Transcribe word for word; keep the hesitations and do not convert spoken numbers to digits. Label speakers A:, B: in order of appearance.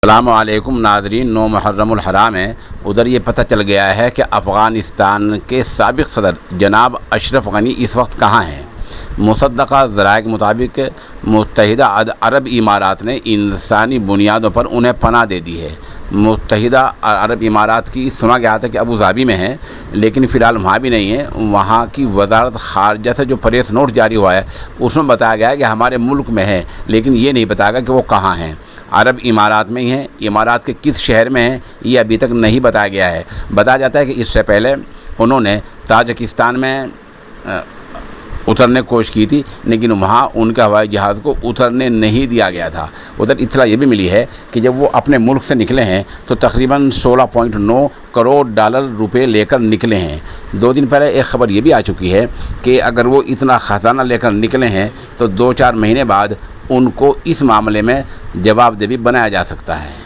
A: अस्सलामुअलैकुम नाज़रीन, नौ मुहर्रमुल हराम है। उधर ये पता चल गया है कि अफ़गानिस्तान के साबिक़ सदर जनाब अशरफ गनी इस वक्त कहाँ हैं। मुसद्दक़ा ज़राए के मुताबिक मुत्तहिदा अरब इमारात ने इंसानी बुनियादों पर उन्हें पनाह दे दी है। मुत्तहिदा अरब इमारात की सुना गया था कि अबू धाबी में है, लेकिन फ़िलहाल वहाँ भी नहीं है। वहाँ की वजारत ख़ारजा से जो प्रेस नोट जारी हुआ है उसमें बताया गया है कि हमारे मुल्क में है, लेकिन ये नहीं बताया गया कि वो कहाँ हैं। अरब इमारात में ही हैं, इमारात के किस शहर में हैं ये अभी तक नहीं बताया गया है। बताया जाता है कि इससे पहले उन्होंने ताजिकिस्तान में उतरने की कोशिश की थी, लेकिन वहाँ उनके हवाई जहाज़ को उतरने नहीं दिया गया था। उधर इत्तला ये भी मिली है कि जब वो अपने मुल्क से निकले हैं तो तकरीबन सोलह पॉइंट नौ करोड़ डॉलर रुपए लेकर निकले हैं। दो दिन पहले एक ख़बर ये भी आ चुकी है कि अगर वो इतना ख़जाना लेकर निकले हैं तो दो चार महीने बाद उनको इस मामले में जवाबदेही बनाया जा सकता है।